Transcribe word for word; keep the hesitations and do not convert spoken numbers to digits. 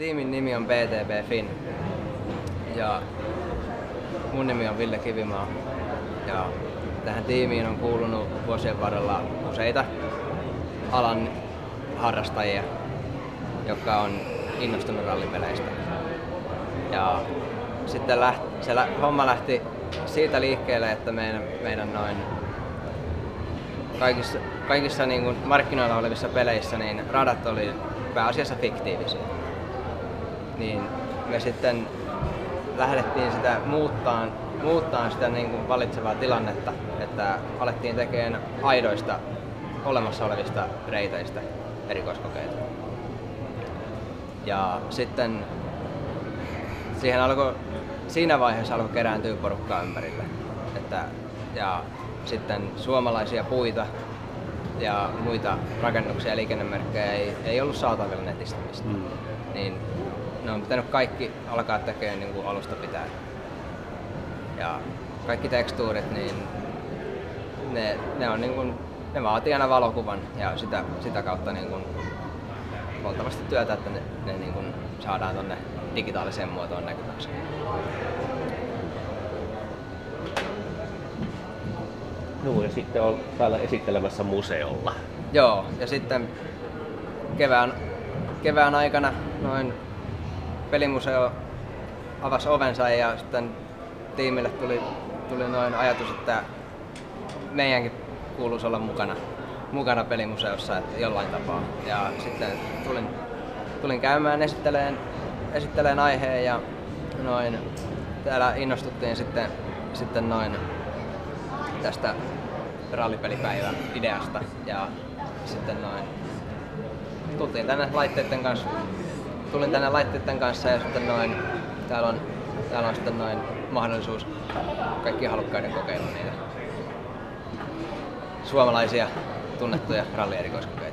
Tiimin nimi on B T B Fin ja mun nimi on Ville Kivimaa ja tähän tiimiin on kuulunut vuosien varrella useita alan harrastajia, jotka on innostunut rallipeleistä. Ja sitten lähti, se lä, homma lähti siitä liikkeelle, että meidän, meidän noin kaikissa, kaikissa niin kuin markkinoilla olevissa peleissä niin radat oli pääasiassa fiktiivisiä. Niin me sitten lähdettiin sitä muuttaa, muuttaa sitä niin kuin vallitsevaa tilannetta, että alettiin tekemään aidoista olemassa olevista reiteistä erikoiskokeita. Ja sitten siihen alkoi, siinä vaiheessa alkoi kerääntyä porukkaa ympärille. Että, ja sitten suomalaisia puita ja muita rakennuksia ja liikennemerkkejä ei, ei ollut saatavilla netistä mistä. Mm. Niin ne on pitänyt kaikki alkaa tekemään niin kuin alusta pitäen. Ja kaikki tekstuurit, niin ne, ne, on niin kuin, ne vaatii aina valokuvan ja sitä, sitä kautta niin kuin valtavasti työtä, että ne, ne niin kuin saadaan tonne digitaaliseen muotoon näkyväksi. Joo, ja sitten on täällä esittelemässä museolla. Joo, ja sitten kevään, kevään aikana noin pelimuseo avasi ovensa ja sitten tiimille tuli, tuli noin ajatus, että meidänkin kuuluisi olla mukana, mukana pelimuseossa että jollain tapaa. Ja sitten tulin, tulin käymään esitteleen, esitteleen aiheen ja noin, täällä innostuttiin sitten, sitten noin tästä rallipelipäivän ideasta ja sitten noin tultiin tänne laitteiden kanssa. Tulin tänne laitteiden kanssa ja sitten noin täällä on, täällä on sitten noin mahdollisuus kaikkien halukkaiden kokeilla niitä suomalaisia tunnettuja rallierikoiskokeita.